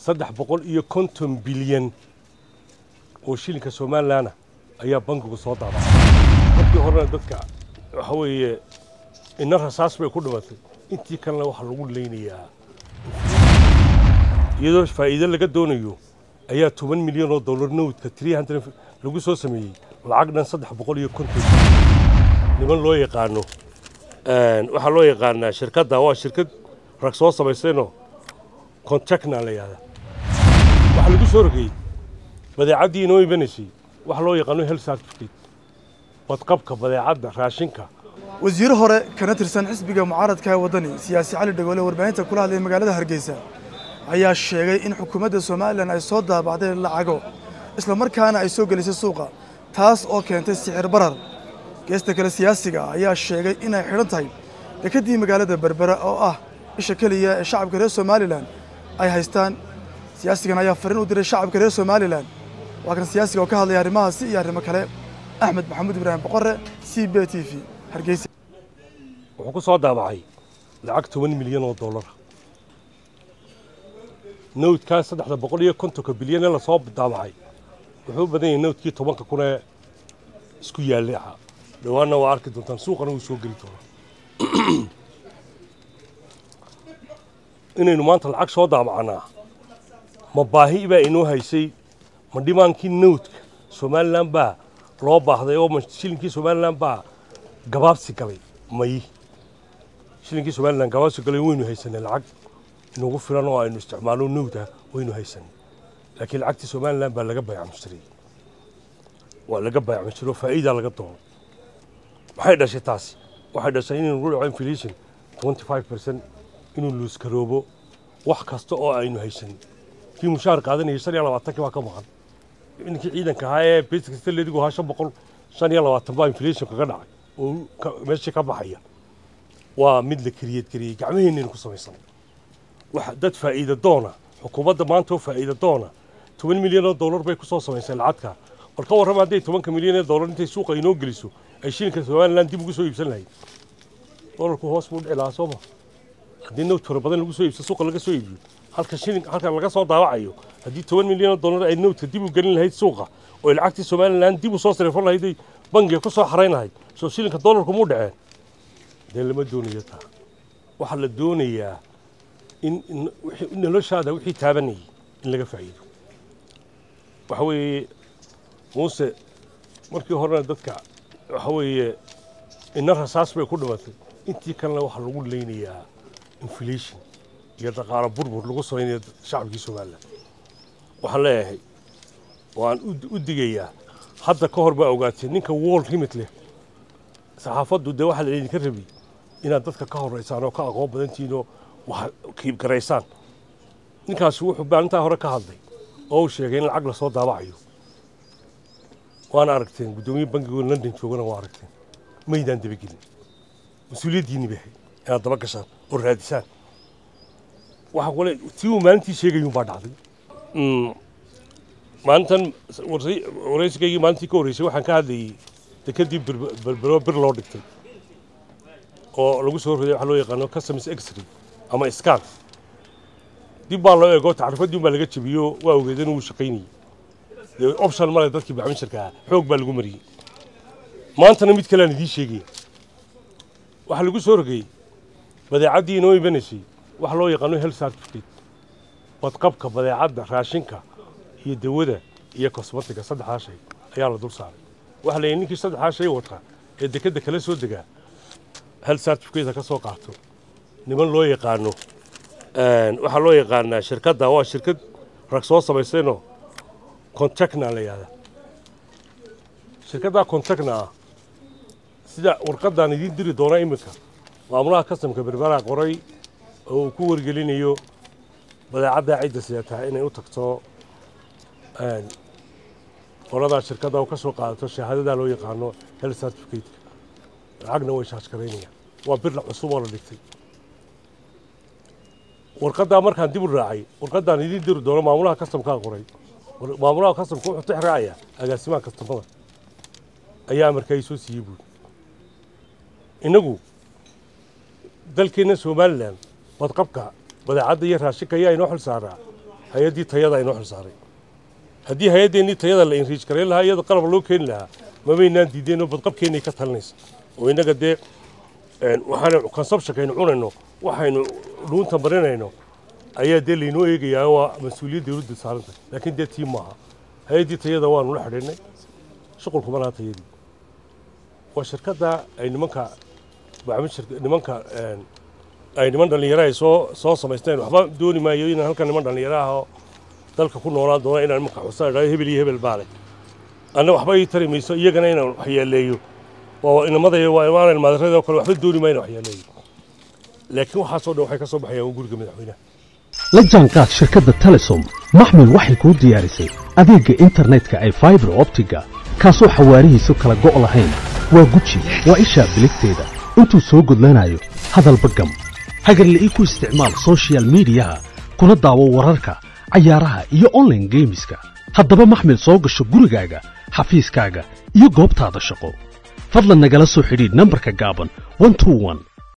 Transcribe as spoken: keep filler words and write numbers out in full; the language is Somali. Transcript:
saddex boqol iyo konton bilyan oo shilinka Somaliland ayaa bangigu soo daabacay markii horena dadka waxa weeye in rasaas bay ku dhimatay intii kalena waxa lagu leeynayaa iyadoo faa'iido laga doonayo ayaa toban milyan oo dollar noodka three hundred lagu soo sameeyay lacag dhan saddex boqol iyo konton niman loo yaqaano een waxa loo yaqaanaa shirkadda waa shirkad rag soo sameysayno contractna la yiraahdo waxa lagu soo rogay badeecadii inoo iibinaysay waxa loo yaqaano health certificate badqabka badeecadda raashinka wasiir hore kana tirsan xisbiga mucaaradka wadani siyaasi Cali Dhagoole warbaahinta kula hadlay magaalada Hargeysa ayaa sheegay in xukuumadda Soomaaliland ay soo daabacday lacago isla markaana ay soo gelisay suuqa taas oo keentay sicir barar geesta kale siyaasiga ayaa sheegay in ay xiran tahay dekadii magaalada Berbera oo ah isha kaliya ee shacabka reer Soomaaliland ay haystaan siyaasigan ayaa fariin u diray shacabka reer Soomaaliland waa kan siyaasiga oo ka hadlay arrimahaasi iyo arrimo kale Axmed Maxamuud Ibrahim Boqorre C B T V Hargeysa wuxuu ku soo daabacay lacag toban milyan oo dollar noodka saddex boqol iyo konton bilyan la soo daabacay wuxuu badan yahay noodkii toban kun ee isku yaalay ah dhawaana waa arki doontaan suuqana uu soo gali doono inaynu maanta lacag soo daabacnaa ma baahi baa inoo haysay ma dhimaankii noodka Somaliland baa loo baahday oo shilinkii Somaliland baa gabaabsi galay may shilinkii Somaliland gabaabsi galay waynu haysanay lacag inuu filan oo aynu isticmaalo noodka waynu haysanay laakiin lacagtii Somaliland baa laga bay'an mushtari waa laga bay'an mushtari faa'iido laga doono waxay dhashay taasi waxay dhashay in uu dhaco inflation twenty-five percent inuu luus garoobo wax kasta oo aynu haysanay kii mushaar qaadanayay shan iyo labaatan waa ka maqan inkii ciidanka ahaa ee basic salary-gu ahaa shan boqol shan iyo labaatan baa inflation kaga dhacay oo meesha ka baxaya waa mid la create gariyay gacmaheennina ku samaysan wax dad faa'iido doona xukuumadda maanta oo faa'iido doona toban milyan oo dollar bay ku soo samaysay lacagta bal ka warrama haday toban milyan oo dollar intay suuqa inoo geliso ay shilinka Somaliland dib ugu soo iibsan lahayd dollarku hoos buu dhicaa Soomaa haddii nood fara badan lagu soo iibso suuqa laga soo iibiyo halka shilin halka laga soo daawacayo haddii toban milyan oo dollar ay noodka dib u gelin lahayd suuqa oo lacagtii Somaliland dib u soo sarifan lahayd bangiga ku soo xareynahay soo shilinka dollarku mu dhaceen dee lama doonayo taa waxa la doonayaa in noloshaada wixii taabanayay in laga faa'iido waxa weeye muuse markii horena dadka waxa weeye in rasaas bay ku dhimatay intii kalena waxa lagu leeynayaa inflation iyo dhaqaale burbur lagu sameeyo shacabka Soomaaliland waxa leeyahay waan u digayaa hadda ka hor baa ogaatay ninka world limit leh saxaafaddu de waxa la idin ka rabay inaad dadka ka horeysaan oo ka aqoon badantiino wax kiib gareysaan ninkaas wuxuu baalinta hore ka hadlay oo sheegay in lacag la soo daabacayo waana aragteen gudoomiye bangiga London joogana waa aragteen meeydaan dabagelin mas'uuliyadiini baa inaad daba gashaan oo raadisaan waxa kale tii maalintii sheegayuu baa dhacday maalintan waraysigii maalintii ka horeysay waxaan ka hadlayay dekadii Berbera bir loo dhigtay oo lagu soo roday waxa loo yaqaan customs x-ray ama scan dib baa loo eego tacriifadii baa laga jabiyo waa ogeedeen uu shaqeynay option ma leh dadkii baa shirka xoog baa lagu mariyay maantana mid kale aan idin sheegay waxa lagu soo rogay badeecadii inoo iibinaysay waxa loo yaqaan health certificate badqabka badeecadda raashinka iyo dawada iyo cosmetic saddex shay ayaa la dul saaray waxa la ninkii saddex shay wata ee dekada kala soo degaa health certificate ka soo qaato niman loo yaqaano een waxa loo yaqaanaa shirkadda waa shirkad rag soo sameysayno contractna la yiraahdo shirkadda contractna sida warqadan idin diri doona imika maamulaha kastamka Berbera qoray oo ku wargelinayo badeecada ciidda siyaata inay u tagto een qolada shirkadda oo ka soo qaadato shahaadada loo yaqaano health certificate lacagna way shaas kareynayaan waa bir la cusub oo la dhigtay warqadda markaan dib u raacay warqadan idin diri doona maamulaha kastamka qoray maamulaha kastamka wuxuu tixraacaya agaasimaha kastamada ayaa markay soo siiyay buu inagu dalkeena Somaliland badqabka badeecada iyo raashinka ayaa inoo xil saaraa hay-addii tayada aynoo xil saaray haddii hay-addeennii tayada la inriij karayn lahaa iyada qalab loo keeni lahaa mabaynaan diideen oo badqabkeennay ka talinaysa oo innaga dee waxaanu consumptionkaynu cunayno waxaynu dhuunta marinayno ayaa dee laynoo eegayaa waa mas-uuliyad dawladda saarantay laakiin dee tii maaha hay-addii tayada waanu la xidhiidhnay shuqulkuma laha tayadii waa shirkadda ay nimanka nimanka ay niman dhallinyaro ay soo soo samaysteen waxba dooni maayo inaan halkan niman dhallinyaro ah oo dalka ku noolaan doona inaan nimanka xusaan idhaahdo hebel iyo hebel baale anna waxba ii tari mayso iyagana inaan waxyeeleeyo waa inamadaya waa imaanayl maadarada oo kale waxba dooni maayo inaan waxyeeleeyo laakiin waxaasoo dhan waxay ka soo baxayaan guriga madaxweynaha la jaanqaad shirkadda telesom maxmil waxay kuu diyaarisay adeegga internetka ee fiber optiga kaasoo xawaarihiisu kala go' lahayn waa guji waa ishaa biligteeda intuu soo gudlanayo hadalba gam hagarla'ii ku isticmaal social miidiyaha kuna daawo wararka cayaaraha iyo online geemiska haddaba maxmil soo gasho gurigaaga xafiiskaaga iyo goobtaada shaqo fadlan nagala soo xidhiidh nambarka gaaban one two one